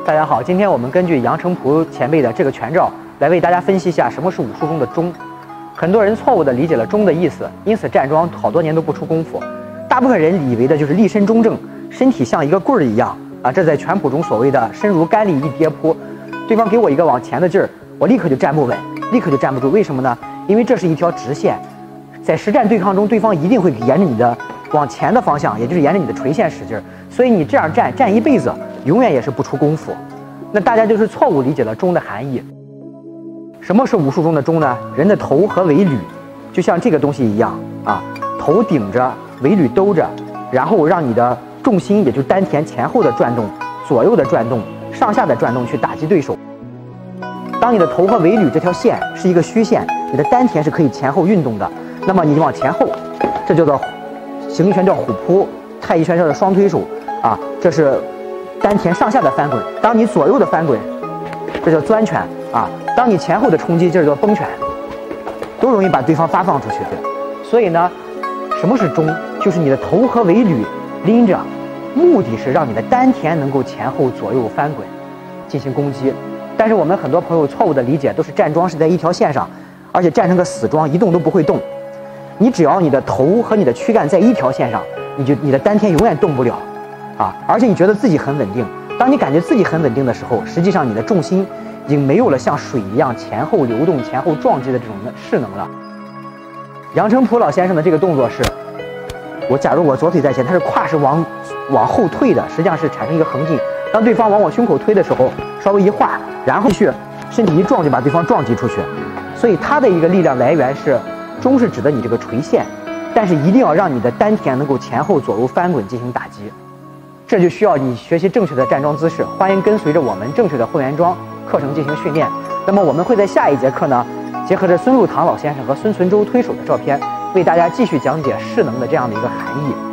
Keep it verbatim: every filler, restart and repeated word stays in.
大家好，今天我们根据杨成璞前辈的这个拳照，来为大家分析一下什么是武术中的中。很多人错误地理解了中的意思，因此站桩好多年都不出功夫。大部分人以为的就是立身中正，身体像一个棍儿一样啊，这在拳谱中所谓的身如干栗一跌扑。对方给我一个往前的劲儿，我立刻就站不稳，立刻就站不住。为什么呢？因为这是一条直线，在实战对抗中，对方一定会沿着你的往前的方向，也就是沿着你的垂线使劲儿，所以你这样站站一辈子，永远也是不出功夫。那大家就是错误理解了中的含义。什么是武术中的中呢？人的头和尾闾，就像这个东西一样啊，头顶着，尾闾兜着，然后让你的重心，也就丹田前后的转动、左右的转动、上下的转动去打击对手。当你的头和尾闾这条线是一个虚线，你的丹田是可以前后运动的，那么你往前后，这叫做形意拳叫虎扑，太极拳叫做双推手啊，这是丹田上下的翻滚。当你左右的翻滚，这叫钻拳啊。当你前后的冲击，这叫崩拳，都容易把对方发放出去。所以呢，什么是中？就是你的头和尾闾拎着，目的是让你的丹田能够前后左右翻滚，进行攻击。但是我们很多朋友错误的理解，都是站桩是在一条线上，而且站成个死桩，一动都不会动。你只要你的头和你的躯干在一条线上，你就你的丹田永远动不了啊！而且你觉得自己很稳定。当你感觉自己很稳定的时候，实际上你的重心已经没有了像水一样前后流动、前后撞击的这种势能了。杨成璞老先生的这个动作是，我假如我左腿在前，他是胯是往往后退的，实际上是产生一个横劲。当对方往我胸口推的时候，稍微一画，然后去身体一撞就把对方撞击出去。所以它的一个力量来源是中，是指的你这个垂线，但是一定要让你的丹田能够前后左右翻滚进行打击。这就需要你学习正确的站桩姿势，欢迎跟随着我们正确的会员桩课程进行训练。那么我们会在下一节课呢，结合着孙禄堂老先生和孙存周推手的照片，为大家继续讲解势能的这样的一个含义。